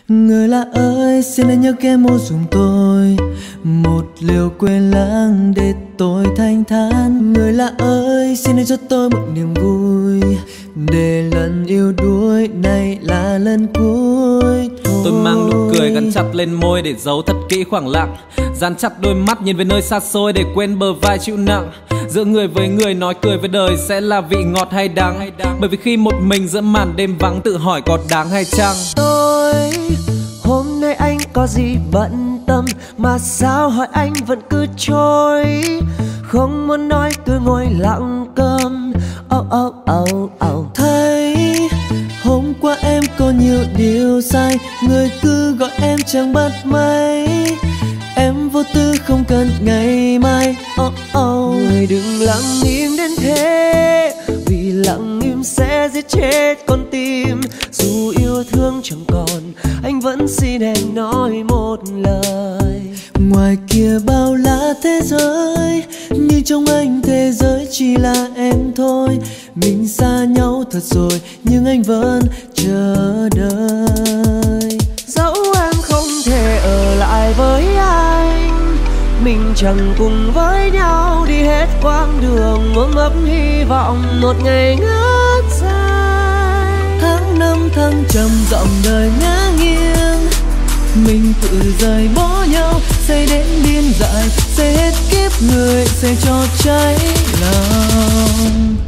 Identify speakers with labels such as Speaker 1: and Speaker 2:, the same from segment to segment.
Speaker 1: Người lạ ơi, xin hãy nhớ ghé mua giùm tôi một liều quên lãng để tôi thanh thản. Người lạ ơi, xin hãy cho tôi một niềm vui để lần yêu đuối này là lần cuối thôi.
Speaker 2: Tôi mang nụ cười gắn chặt lên môi để giấu thật kỹ khoảng lặng, dán chặt đôi mắt nhìn về nơi xa xôi để quên bờ vai chịu nặng. Giữa người với người nói cười với đời sẽ là vị ngọt hay đắng, bởi vì khi một mình giữa màn đêm vắng tự hỏi có đáng hay chăng.
Speaker 3: Tôi hôm nay anh có gì bận tâm mà sao hỏi anh vẫn cứ trôi, không muốn nói cứ ngồi lặng câm.
Speaker 1: Thấy hôm qua em có nhiều điều sai, người cứ gọi em chẳng bắt máy. Em vô tư không cần ngày mai.
Speaker 3: Người đừng lặng im đến thế, vì lặng im sẽ giết chết con tim. Dù yêu thương chẳng còn, anh vẫn xin em nói một lời.
Speaker 1: Ngoài kia bao la thế giới, nhưng trong anh thế giới chỉ là em thôi. Mình xa nhau thật rồi, nhưng anh vẫn chờ đợi.
Speaker 3: Dẫu em không thể ở lại với anh, mình chẳng cùng với nhau đi hết quãng đường ôm ấp hy vọng một ngày ngất dài.
Speaker 1: Tháng năm thăng trầm dòng đời ngã nghiêng, mình tự rời bỏ nhau, xây đến biên dại, xây hết kiếp người, xây cho cháy lòng.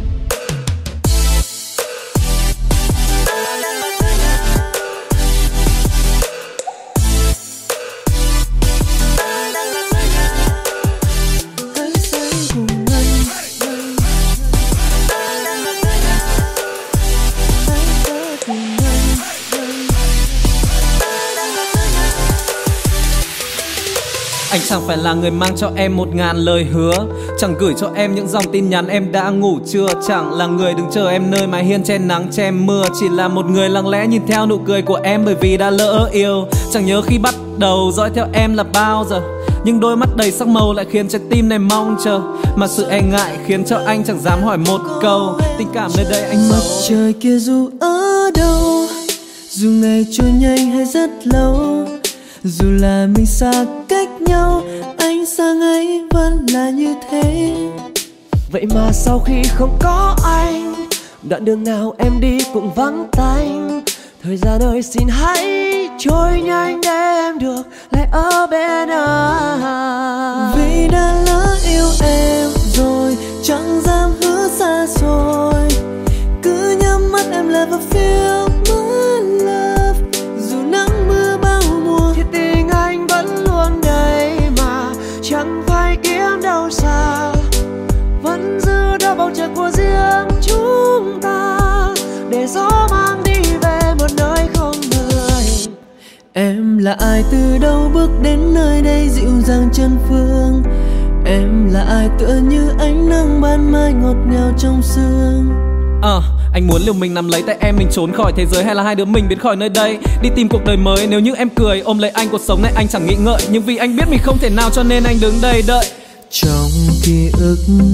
Speaker 2: Anh chẳng phải là người mang cho em 1000 lời hứa, chẳng gửi cho em những dòng tin nhắn em đã ngủ chưa. Chẳng là người đứng chờ em nơi mái hiên che nắng che mưa, chỉ là một người lặng lẽ nhìn theo nụ cười của em bởi vì đã lỡ yêu. Chẳng nhớ khi bắt đầu dõi theo em là bao giờ, nhưng đôi mắt đầy sắc màu lại khiến trái tim này mong chờ. Mà sự e ngại khiến cho anh chẳng dám hỏi một câu, tình cảm nơi đây anh
Speaker 1: Mặt trời kia dù ở đâu, dù ngày trôi nhanh hay rất lâu, dù là mình xa cách nhau, anh sang ấy vẫn là như thế.
Speaker 3: Vậy mà sau khi không có anh, đoạn đường nào em đi cũng vắng tanh. Thời gian ơi xin hãy trôi nhanh để em được lại ở bên anh.
Speaker 1: Vì đã lỡ yêu em rồi, chẳng dám hứa xa xôi, cứ nhắm mắt em lại vào feel my love. Dù nắng mưa bao mùa
Speaker 3: thì tình anh vẫn luôn đây mà, chẳng phải kiếm đâu xa. Vẫn giữ đó bầu trời của riêng chúng ta, để gió mang đi về một nơi không người.
Speaker 1: Em là ai, từ đâu bước đến nơi đây dịu dàng chân phương. Em là ai, tựa như ánh nắng ban mai ngọt ngào trong sương.
Speaker 2: Anh muốn liều mình nắm lấy tay em, mình trốn khỏi thế giới, hay là hai đứa mình biến khỏi nơi đây đi tìm cuộc đời mới. Nếu như em cười ôm lấy anh, cuộc sống này anh chẳng nghĩ ngợi, nhưng vì anh biết mình không thể nào cho nên anh đứng đây đợi.
Speaker 1: Trong ký ức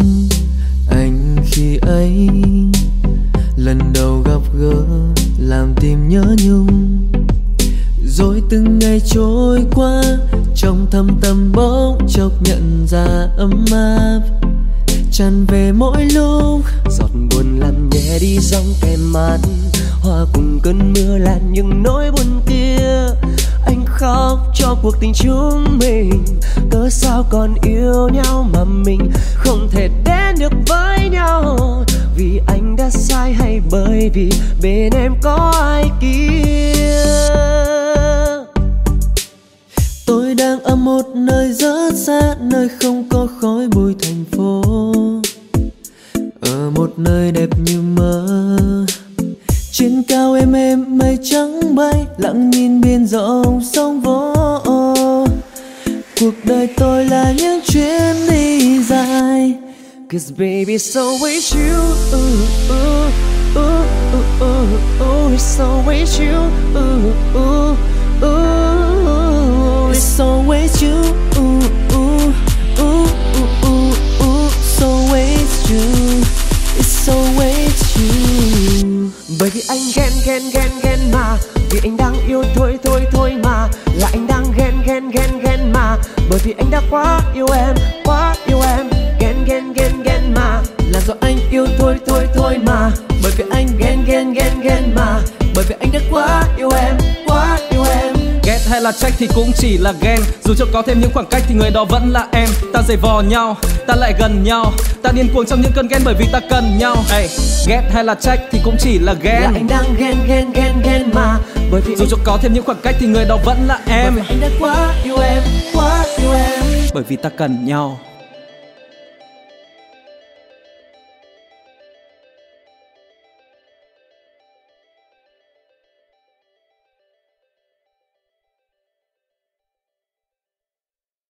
Speaker 1: anh khi ấy lần đầu gặp gỡ làm tim nhớ nhung, rồi từng ngày trôi qua trong thâm tâm bỗng chốc nhận ra ấm áp tràn về mỗi lúc.
Speaker 3: Giọt buồn làm nhẹ đi dòng kèm mát, hòa cùng cơn mưa là những nỗi buồn kia. Anh khóc cho cuộc tình chúng mình, cớ sao còn yêu nhau mà mình không thể đến được với nhau. Vì anh đã sai hay bởi vì bên em có ai kia.
Speaker 1: Tôi đang ở một nơi rất xa, nơi không có khói bụi thành phố, ở một nơi đẹp như mơ. Trên cao êm êm mây trắng bay, lặng nhìn biển rộng sông vô. Cuộc đời tôi là những chuyến đi dài.
Speaker 3: Cause baby so with you, it's so with you,
Speaker 1: It's so with you, so with you, it's so with you.
Speaker 3: Bởi vì anh ghen mà, vì anh đang yêu thôi thôi thôi mà, là anh đang ghen mà, bởi vì anh đã quá yêu em ghen mà,
Speaker 1: là do anh yêu thôi thôi thôi mà, bởi vì anh ghen mà, bởi vì anh đã quá yêu em
Speaker 2: Ghét hay là trách thì cũng chỉ là ghen. Dù cho có thêm những khoảng cách thì người đó vẫn là em. Ta giày vò nhau, ta lại gần nhau, ta điên cuồng trong những cơn ghen bởi vì ta cần nhau. Hey, ghét hay là trách thì cũng chỉ là ghen.
Speaker 3: là anh đang ghen mà, bởi vì
Speaker 2: dù cho có thêm những khoảng cách thì người đó vẫn là em.
Speaker 1: Bởi vì anh đã quá yêu em
Speaker 2: Bởi vì ta cần nhau.